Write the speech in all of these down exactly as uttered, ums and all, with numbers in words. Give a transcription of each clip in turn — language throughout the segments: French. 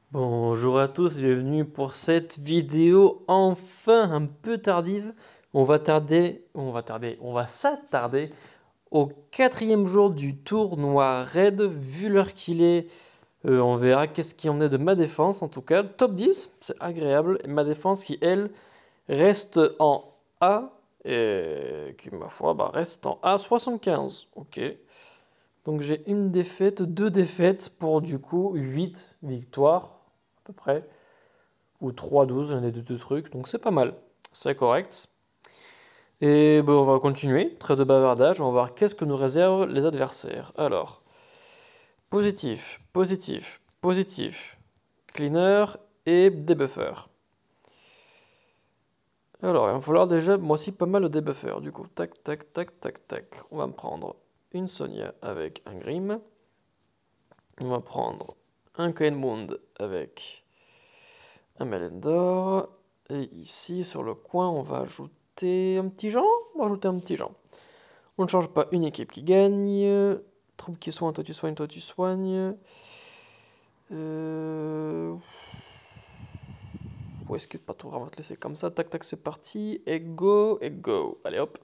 Bonjour à tous et bienvenue pour cette vidéo enfin un peu tardive. On va tarder, on va tarder, on va s'attarder au quatrième jour du tournoi raid. Vu l'heure qu'il est, euh, on verra qu'est-ce qu'il en est de ma défense. En tout cas, top dix, c'est agréable. Et ma défense qui, elle, reste en A, et qui, ma foi, bah, reste en A soixante-quinze. Ok. Donc j'ai une défaite, deux défaites pour du coup huit victoires à peu près. Ou trois douze, l'un des deux, deux trucs, donc c'est pas mal, c'est correct. Et ben, on va continuer, trait de bavardage, on va voir qu'est-ce que nous réservent les adversaires. Alors, positif, positif, positif, cleaner et debuffer. Alors, il va falloir déjà, moi aussi, pas mal de debuffer, du coup. Tac, tac, tac, tac, tac. On va me prendre une Sonia avec un Grim. On va prendre un Cohenmund avec un Melendor. Et ici, sur le coin, on va ajouter un petit Jean. On va ajouter un petit Jean. On ne change pas une équipe qui gagne. Troupe qui soigne, toi tu soignes, toi tu soignes. Euh... Où est-ce que pas tout, on va te laisser comme ça. Tac, tac, c'est parti. Et go, et go. Allez hop.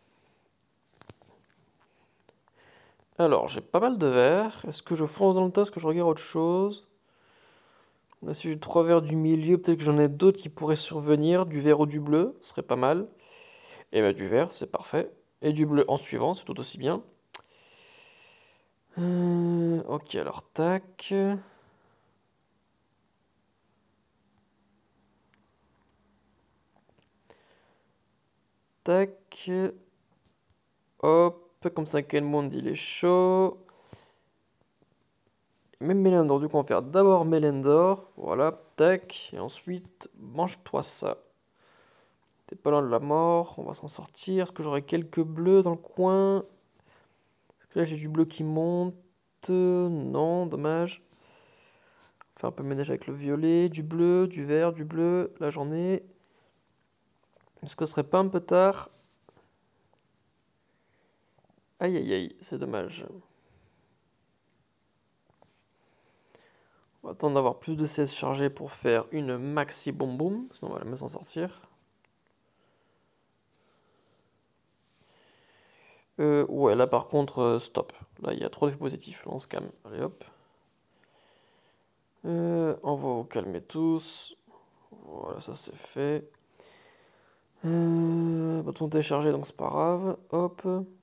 Alors, j'ai pas mal de verres. Est-ce que je fonce dans le tas? Est-ce que je regarde autre chose? Là, si j'ai trois verres du milieu, peut-être que j'en ai d'autres qui pourraient survenir. Du vert ou du bleu, ce serait pas mal. Et bah, du vert, c'est parfait. Et du bleu en suivant, c'est tout aussi bien. Euh, ok, alors tac. Tac. Hop, comme ça, quel monde il est chaud. Même Melendor, du coup, on va faire d'abord Melendor. Voilà, tac. Et ensuite, mange-toi ça. T'es pas loin de la mort, on va s'en sortir. Est-ce que j'aurai quelques bleus dans le coin? Est-ce que là, j'ai du bleu qui monte? Non, dommage. Faire un peu ménage avec le violet, du bleu, du vert, du bleu. Là, j'en ai. Est-ce que ce serait pas un peu tard? Aïe, aïe, aïe, c'est dommage. On va attendre d'avoir plus de C S chargés pour faire une maxi boum boum. Sinon, on va jamais s'en sortir. Euh, ouais, là par contre, euh, stop. Là, il y a trop d'effets positifs. On se calme. Allez hop. Euh, on va vous calmer tous. Voilà, ça c'est fait. Euh, bâton téléchargé, donc c'est pas grave. Hop.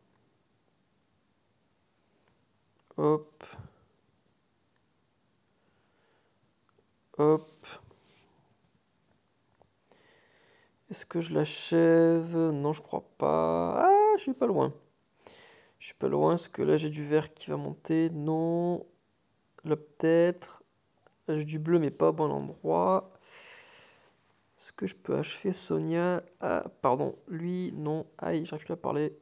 Hop. Hop. Est-ce que je l'achève? Non, je crois pas. Ah, je suis pas loin. Je suis pas loin. Est-ce que là j'ai du vert qui va monter? Non. Là peut-être. Là j'ai du bleu, mais pas au bon endroit. Est-ce que je peux achever Sonia? Ah, pardon. Lui, non. Aïe, j'arrive plus à parler.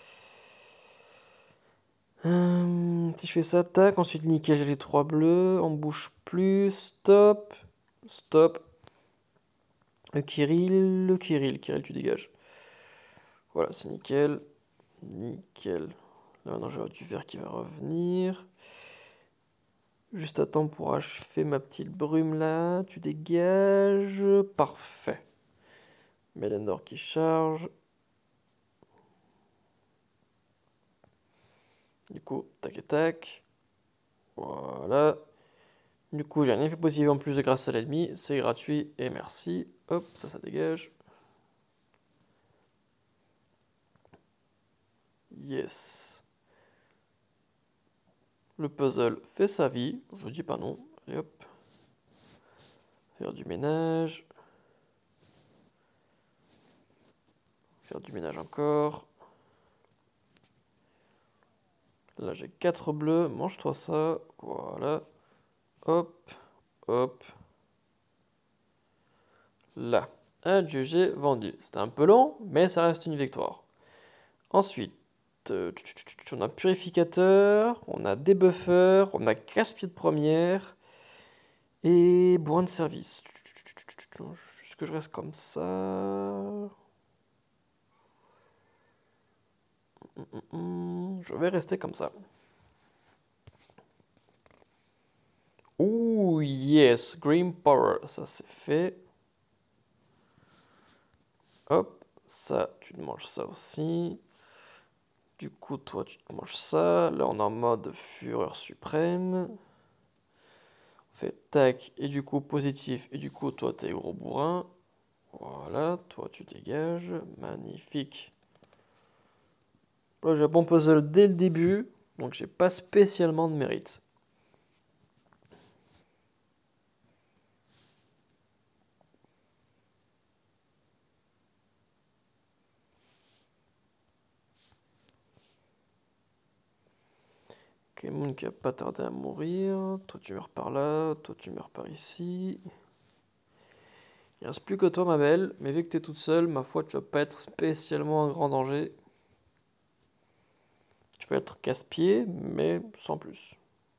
Hum, si je fais ça, tac, ensuite nickel, j'ai les trois bleus, on bouge plus, stop, stop. Le Kirill, le Kirill, Kirill, tu dégages. Voilà, c'est nickel, nickel. Là maintenant, je vais avoir du vert qui va revenir. Juste à temps pour achever ma petite brume là, tu dégages, parfait. Melendor qui charge. Du coup, tac et tac. Voilà. Du coup, j'ai un effet positif en plus grâce à l'ennemi. C'est gratuit et merci. Hop, ça, ça dégage. Yes. Le puzzle fait sa vie. Je dis pas non. Allez hop. Faire du ménage. Faire du ménage encore. Là, j'ai quatre bleus. Mange-toi ça. Voilà. Hop. Hop. Là. Adjugé, vendu. C'était un peu long, mais ça reste une victoire. Ensuite, euh, on a purificateur, on a débuffer, on a casse-pied de première et bourrin de service. Est-ce que je reste comme ça? Je vais rester comme ça. Ouh, yes, Green Power, ça c'est fait. Hop, ça, tu te manges ça aussi. Du coup, toi, tu te manges ça. Là, on est en mode fureur suprême. On fait tac, et du coup, positif. Et du coup, toi, t'es gros bourrin. Voilà, toi, tu dégages. Magnifique. Là, j'ai un bon puzzle dès le début. Donc, j'ai pas spécialement de mérite. Moon qui va pas tarder à mourir. Toi tu meurs par là, toi tu meurs par ici. Il reste plus que toi ma belle, mais vu que tu es toute seule, ma foi tu vas pas être spécialement en grand danger. Tu vas être casse-pied, mais sans plus.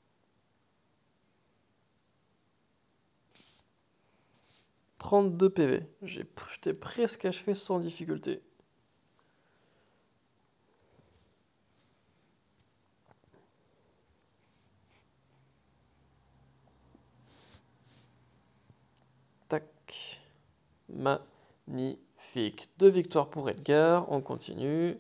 trente-deux P V. J'étais presque achevé sans difficulté. Tac. Magnifique. Deux victoires pour Edgar. On continue.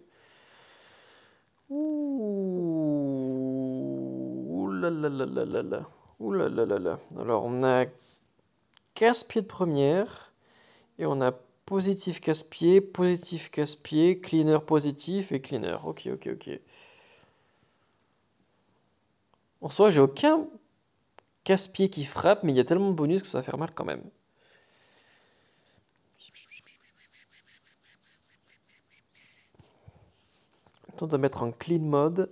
Ouh là là là là là là. Ouh là là là là. Alors on a casse-pied de première. Et on a positif casse-pied, positif casse-pied, cleaner positif et cleaner. Ok, ok, ok. En soi, j'ai aucun casse-pied qui frappe, mais il y a tellement de bonus que ça va faire mal quand même. Temps de mettre en clean mode.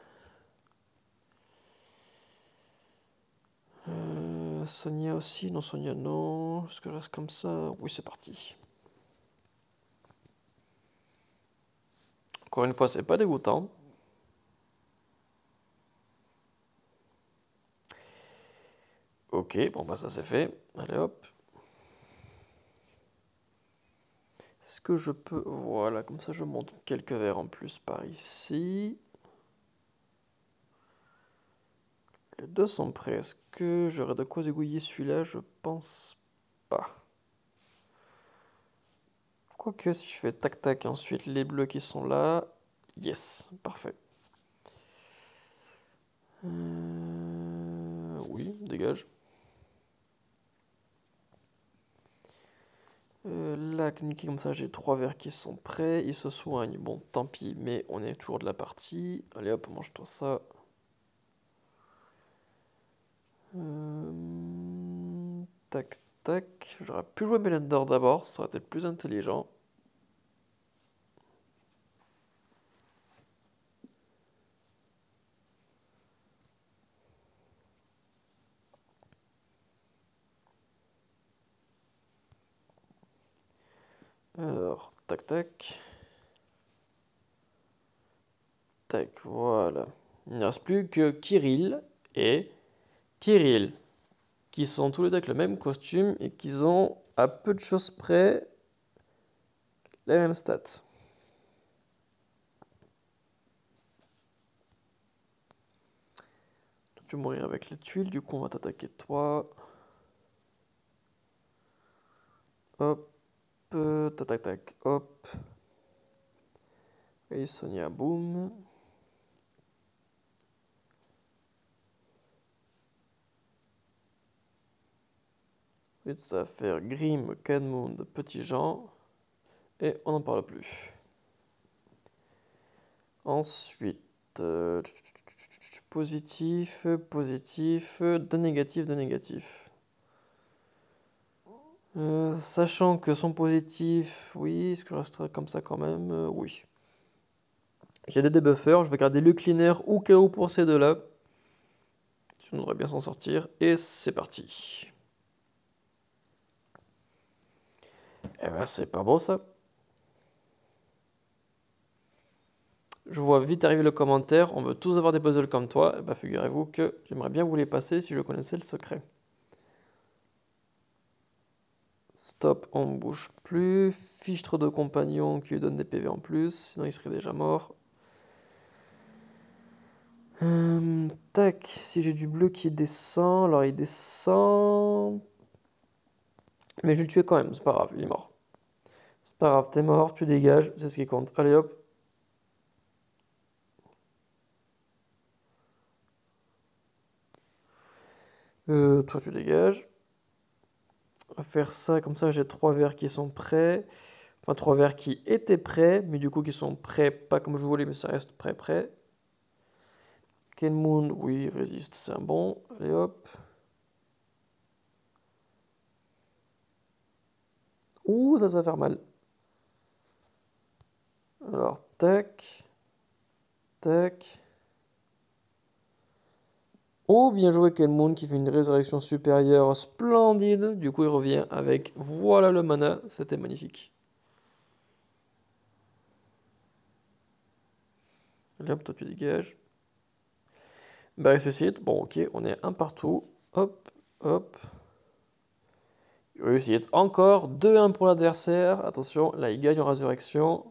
Euh, Sonia aussi, non Sonia non. Est-ce que je reste comme ça? Oui, c'est parti. Encore une fois, c'est pas dégoûtant. Ok, bon bah ça c'est fait. Allez hop. Est-ce que je peux... Voilà, comme ça je monte quelques verres en plus par ici. Les deux sont prêts. Est-ce que j'aurai de quoi zigouiller celui-là? Je pense pas. Quoique, si je fais tac-tac, ensuite les bleus qui sont là. Yes, parfait. Euh, oui, dégage. Euh, là, cliquer comme ça, j'ai trois verres qui sont prêts. Ils se soignent. Bon, tant pis, mais on est toujours de la partie. Allez hop, mange-toi ça. Euh, tac, tac. J'aurais pu jouer Melender d'abord, ça aurait été plus intelligent. Alors, tac, tac. Tac, voilà. Il ne reste plus que Kirill et Kirill, qui sont tous les deux avec le même costume et qui ont, à peu de choses près, les mêmes stats. Tu vas mourir avec les tuiles, du coup on va t'attaquer toi. Hop, euh, tac tac tac, hop. Et Sonia, boum. Ensuite ça va faire Grim, Canmund, Petit Jean. Et on n'en parle plus. Ensuite, euh, positif, positif, de négatif, de négatif. Euh, sachant que son positif, oui, est-ce que je resterai comme ça quand même? Euh, oui. J'ai des debuffers, je vais garder le cleaner au cas où pour ces deux-là. On devrait bien s'en sortir. Et c'est parti. Eh ben c'est pas beau ça. Je vois vite arriver le commentaire, on veut tous avoir des puzzles comme toi. Eh ben figurez-vous que j'aimerais bien vous les passer si je connaissais le secret. Stop, on ne bouge plus. Fichtre de compagnon qui lui donne des P V en plus, sinon il serait déjà mort. Euh, tac, si j'ai du bleu qui descend, alors il descend. Mais je vais le tuer quand même, c'est pas grave, il est mort. C'est pas grave, t'es mort, tu dégages, c'est ce qui compte. Allez hop. Euh, toi tu dégages. On va faire ça, comme ça j'ai trois verres qui sont prêts. Enfin trois verres qui étaient prêts, mais du coup qui sont prêts, pas comme je voulais, mais ça reste prêt prêt. Kenmoon, oui, il résiste, c'est un bon. Allez hop. Ouh, ça, ça va faire mal. Alors, tac, tac. Oh, bien joué Kenmoon qui fait une résurrection supérieure splendide. Du coup, il revient avec voilà le mana. C'était magnifique. Allez hop, toi tu dégages. Bah, ressuscite. Bon, ok, on est un partout. Hop, hop. Réussite. Encore deux un pour l'adversaire. Attention, là il gagne en résurrection.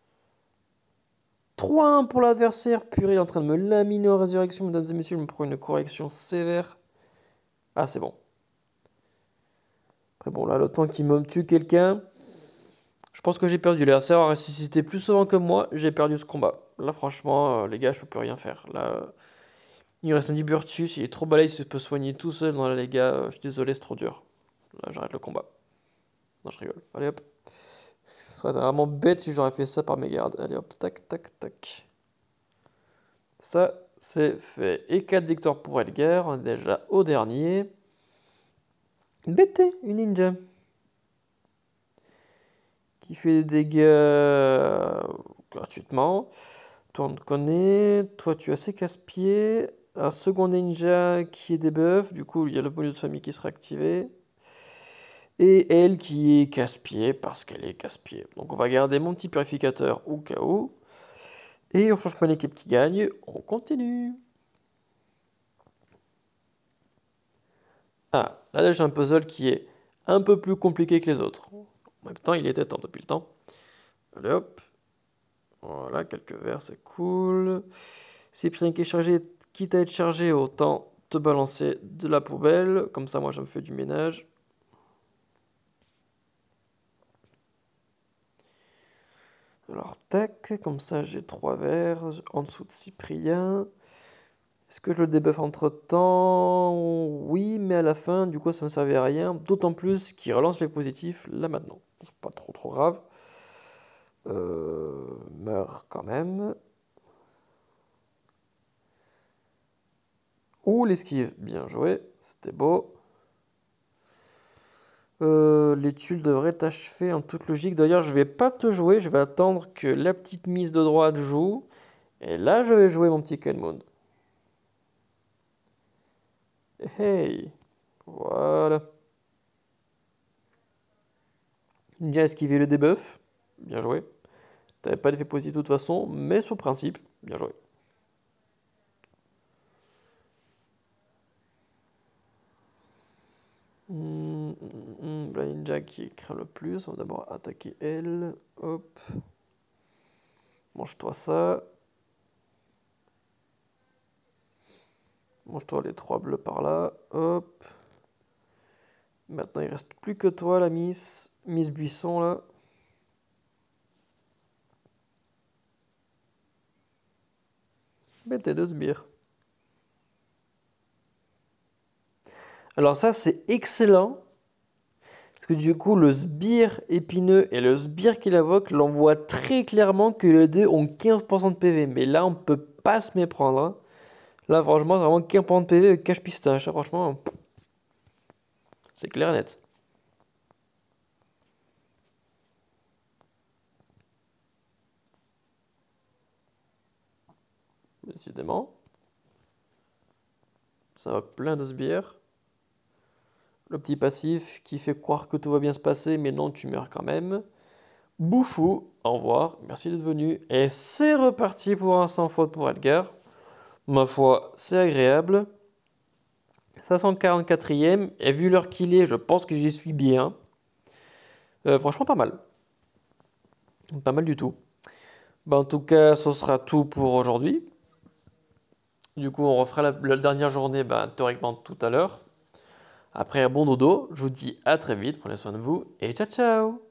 trois un pour l'adversaire. Purée, il est en train de me laminer en résurrection, mesdames et messieurs. Je me prends une correction sévère. Ah, c'est bon. Après, bon, là, le temps qu'il me tue quelqu'un, je pense que j'ai perdu. L'adversaire a ressuscité plus souvent que moi. J'ai perdu ce combat. Là, franchement, euh, les gars, je peux plus rien faire. Là, euh, il reste un Libertus. Il est trop balèze. Il peut soigner tout seul. Non, là, les gars, euh, je suis désolé, c'est trop dur. Là, j'arrête le combat. Non, je rigole. Allez, hop. Ce serait vraiment bête si j'aurais fait ça par mes gardes. Allez, hop, tac, tac, tac. Ça, c'est fait. Et quatre victoires pour Edgar. On est déjà au dernier. B T, une ninja. Qui fait des dégâts euh, gratuitement. Toi, on te connaît. Toi, tu as assez casse-pieds. Un second ninja qui est debuff. Du coup, il y a le bonus de famille qui sera activé. Et elle qui est casse-pied parce qu'elle est casse-pied. Donc, on va garder mon petit purificateur au cas où. Et on change pas l'équipe qui gagne. On continue. Ah, là j'ai un puzzle qui est un peu plus compliqué que les autres. En même temps, il était temps depuis le temps. Allez hop. Voilà, quelques verres, c'est cool. Si rien qui est chargé, quitte à être chargé, autant te balancer de la poubelle. Comme ça, moi, je me fais du ménage. Alors, tac, comme ça, j'ai trois verres en dessous de Cyprien. Est-ce que je le débuffe entre temps? Oui, mais à la fin, du coup, ça ne me servait à rien. D'autant plus qu'il relance les positifs là maintenant. C'est pas trop trop grave. Euh, meurt quand même. Ouh, l'esquive, bien joué, c'était beau. Euh, les tuiles devraient t'achever en toute logique. D'ailleurs, je vais pas te jouer, je vais attendre que la petite mise de droite joue. Et là, je vais jouer mon petit Kenmoon. Hey, voilà. Ninja a esquivé le debuff. Bien joué. T'avais pas d'effet positif de toute façon, mais sur le principe, bien joué. Hum, hum, hum, la ninja qui craint le plus, on va d'abord attaquer elle. Hop. Mange-toi ça. Mange-toi les trois bleus par là. Hop. Maintenant, il reste plus que toi, la Miss. Miss Buisson, là. Mettez deux sbires. Alors ça, c'est excellent. Parce que du coup, le sbire épineux et le sbire qu'il invoque l'envoient très clairement que les deux ont quinze pour cent de P V. Mais là, on peut pas se méprendre, hein. Là, franchement, c'est vraiment quinze pour cent de P V avec cache pistache, hein. Franchement, c'est clair et net. Décidément. Ça va plein de sbires. Le petit passif qui fait croire que tout va bien se passer, mais non, tu meurs quand même. Bouffou, au revoir, merci d'être venu. Et c'est reparti pour un sans faute pour Edgar. Ma foi, c'est agréable. cinq cent quarante-quatrième, et vu l'heure qu'il est, je pense que j'y suis bien. Euh, franchement, pas mal. Pas mal du tout. Bah, en tout cas, ce sera tout pour aujourd'hui. Du coup, on refera la, la dernière journée bah, théoriquement tout à l'heure. Après, bon dodo, je vous dis à très vite, prenez soin de vous et ciao ciao!